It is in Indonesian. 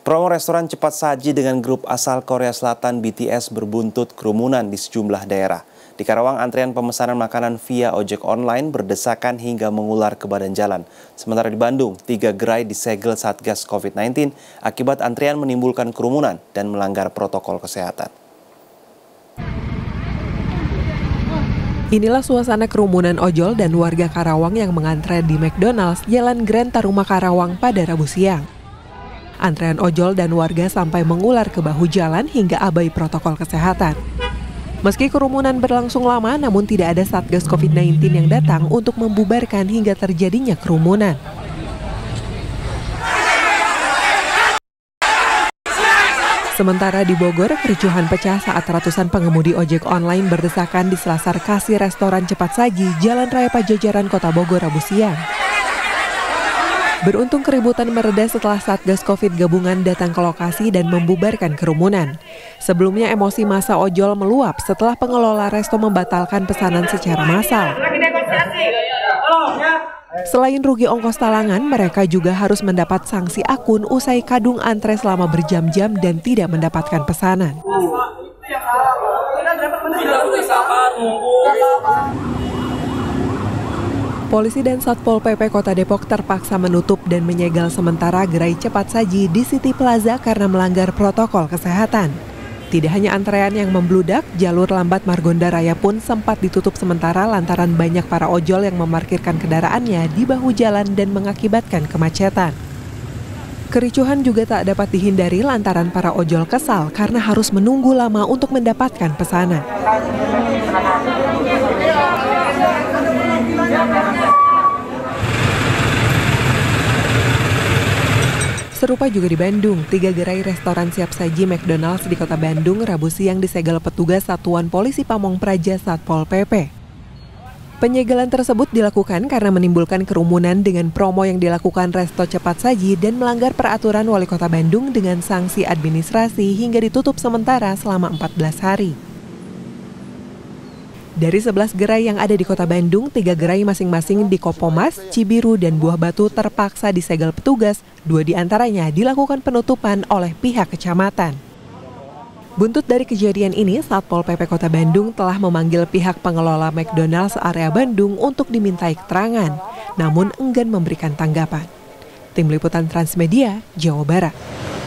Promo restoran cepat saji dengan grup asal Korea Selatan BTS berbuntut kerumunan di sejumlah daerah. Di Karawang, antrian pemesanan makanan via ojek online berdesakan hingga mengular ke badan jalan. Sementara di Bandung, 3 gerai disegel Satgas COVID-19 akibat antrian menimbulkan kerumunan dan melanggar protokol kesehatan. Inilah suasana kerumunan ojol dan warga Karawang yang mengantre di McDonald's Jalan Grand Taruma Karawang pada Rabu siang. Antrean ojol dan warga sampai mengular ke bahu jalan hingga abai protokol kesehatan. Meski kerumunan berlangsung lama, namun tidak ada Satgas COVID-19 yang datang untuk membubarkan hingga terjadinya kerumunan. Sementara di Bogor, kericuhan pecah saat ratusan pengemudi ojek online berdesakan di selasar kasir restoran cepat saji Jalan Raya Pajajaran Kota Bogor Rabu siang. Beruntung keributan mereda setelah Satgas Covid gabungan datang ke lokasi dan membubarkan kerumunan. Sebelumnya emosi massa ojol meluap setelah pengelola resto membatalkan pesanan secara massal. Selain rugi ongkos talangan, mereka juga harus mendapat sanksi akun usai kadung antre selama berjam-jam dan tidak mendapatkan pesanan. Polisi dan Satpol PP Kota Depok terpaksa menutup dan menyegel sementara gerai cepat saji di City Plaza karena melanggar protokol kesehatan. Tidak hanya antrean yang membludak, jalur lambat Margonda Raya pun sempat ditutup sementara lantaran banyak para ojol yang memarkirkan kendaraannya di bahu jalan dan mengakibatkan kemacetan. Kericuhan juga tak dapat dihindari lantaran para ojol kesal karena harus menunggu lama untuk mendapatkan pesanan. Serupa juga di Bandung, 3 gerai restoran siap saji McDonald's di Kota Bandung Rabu siang disegel petugas Satuan Polisi Pamong Praja Satpol PP. Penyegelan tersebut dilakukan karena menimbulkan kerumunan dengan promo yang dilakukan resto cepat saji dan melanggar peraturan Wali Kota Bandung dengan sanksi administrasi hingga ditutup sementara selama 14 hari. Dari 11 gerai yang ada di Kota Bandung, 3 gerai masing-masing di Kopomas, Cibiru, dan Buah Batu terpaksa disegel petugas, 2 diantaranya dilakukan penutupan oleh pihak kecamatan. Buntut dari kejadian ini, Satpol PP Kota Bandung telah memanggil pihak pengelola McDonald's area Bandung untuk dimintai keterangan, namun enggan memberikan tanggapan. Tim Liputan Transmedia, Jawa Barat.